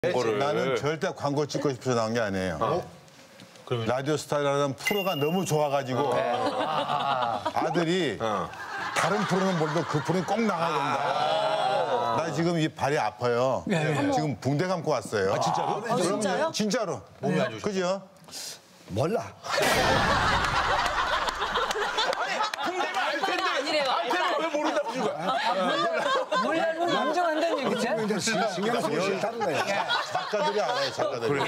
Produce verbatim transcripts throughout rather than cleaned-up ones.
광고를. 나는 절대 광고 찍고 싶어서 나온 게 아니에요. 어? 라디오 스타라는 프로가 너무 좋아가지고 아들이 다른 프로는 몰라도 그 프로는 꼭 나가야 된다. 나 지금 이 발이 아파요. 지금 붕대 감고 왔어요. 아, 진짜로? 아, 진짜요? 진짜로. 몸이 안 좋으셔. 그죠? 몰라. 붕대가 알 텐데. 아니래요. 알 텐데 왜 모른다고 하신 거야? 몰라도 인정한다는 얘기지? 신경 쓰기 싫다는 거야. 작가들이 알아요, 작가들이.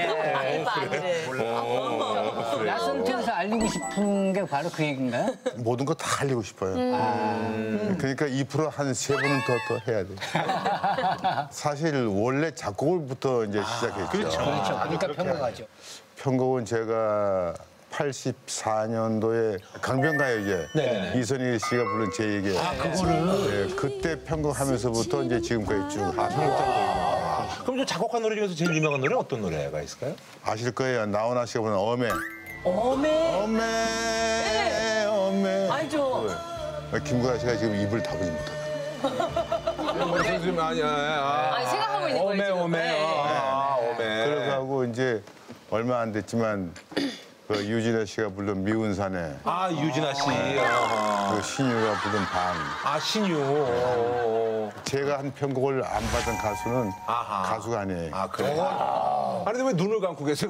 나선택에서 알리고 싶은 게 바로 그 얘기인가요? 모든 거 다 알리고 싶어요. 그러니까 이 프로 한 세 번은 더, 더 해야 돼. 사실 원래 작곡을부터 이제 시작했죠. 그렇죠. 그러니까 평가가죠. 편곡은 제가 팔십사 년도에 강변가요제 네네네. 이선희 씨가 부른 제 얘기. 아, 그거를? 네, 그때 편곡하면서부터 이제 지금까지 쭉 하고 그럼 저 작곡한 노래 중에서 제일 유명한 노래 어떤 노래가 있을까요? 아실 거예요. 나훈아 씨가 부른 어메. 어메. 어메, 어메. 알죠. 김구라 씨가 지금 입을 다물지 못하다. 선생님 아니야. 아니, 생각하고 있는 거예요, 오메 지금. 오메. 네. 아, 오메. 그러고 이제 얼마 안 됐지만 그 유진아 씨가 부른 미운 사내, 아 유진아 씨. 아하. 그 신유가 부른 방. 아 신유. 오. 제가 한 편곡을 안 받은 가수는 아하. 가수가 아니에요. 아 그래. 아니 근데 왜 눈을 감고 계세요?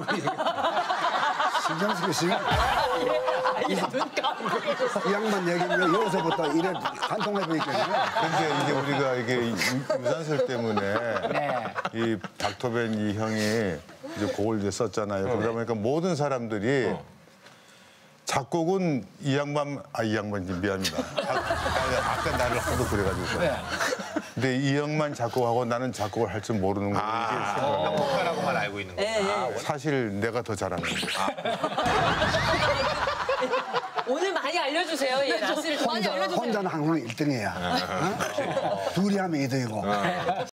신경 쓰기 싫어. 눈 감고 계셨어. 이 양반 얘기는 여기서부터 이래 한통해보니까. 근데 이제 우리가 이게 유- 유산슬 때문에 네. 이 닥터벤 이 형이 이제 곡을 이제 썼잖아요. 그러다 보니까 모든 사람들이 작곡은 이 양반, 아, 이 양반 미안합니다. 아, 아, 아까 나를 하도 그래가지고. 근데 이 형만 작곡하고 나는 작곡을 할 줄 모르는 거예요. 이게 평곡가라고만 알고 있는 거. 예, 예. 사실 내가 더 잘하는 거예요. 오늘 많이 알려주세요. 예, 라스를 좀 많이 알려주세요. 혼자는 항상 일 등이야. 어? 둘이 하면 이 등이고.